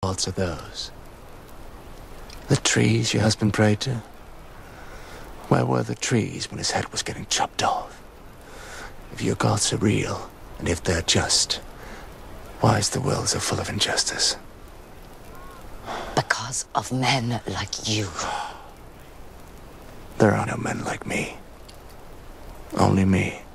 gods are those? The trees your husband prayed to? Where were the trees when his head was getting chopped off? If your gods are real, and if they're just, why is the world so full of injustice? Because of men like you. There are no men like me. Only me.